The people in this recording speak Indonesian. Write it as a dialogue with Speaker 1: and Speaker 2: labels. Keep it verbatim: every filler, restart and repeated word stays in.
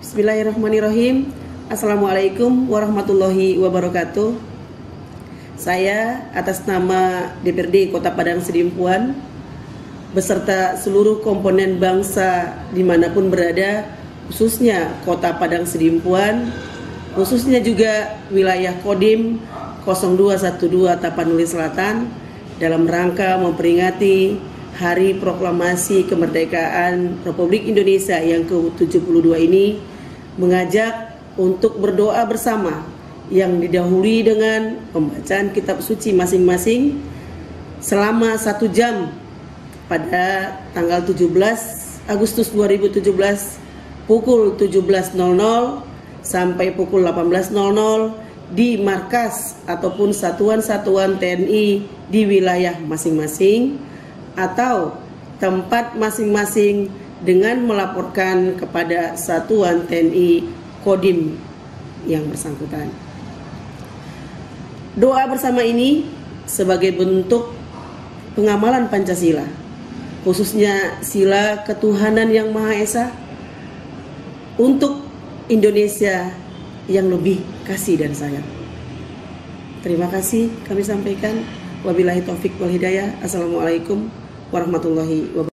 Speaker 1: Bismillahirrahmanirrahim. Assalamualaikum warahmatullahi wabarakatuh. Saya atas nama D P R D Kota Padang Sidimpuan beserta seluruh komponen bangsa dimanapun berada, khususnya Kota Padang Sidimpuan, khususnya juga wilayah Kodim nol dua satu dua Tapanuli Selatan, dalam rangka memperingati Hari Proklamasi Kemerdekaan Republik Indonesia yang ke tujuh puluh dua ini, mengajak untuk berdoa bersama yang didahului dengan pembacaan kitab suci masing-masing selama satu jam pada tanggal tujuh belas Agustus dua ribu tujuh belas pukul tujuh belas nol nol sampai pukul delapan belas nol nol di markas ataupun satuan-satuan T N I di wilayah masing-masing atau tempat masing-masing dengan melaporkan kepada satuan T N I Kodim yang bersangkutan. Doa bersama ini sebagai bentuk pengamalan Pancasila, khususnya sila ketuhanan yang Maha Esa, untuk Indonesia yang lebih kasih dan sayang. Terima kasih kami sampaikan. Wabillahi taufik wal hidayah. Assalamualaikum warahmatullahi wabarakatuh.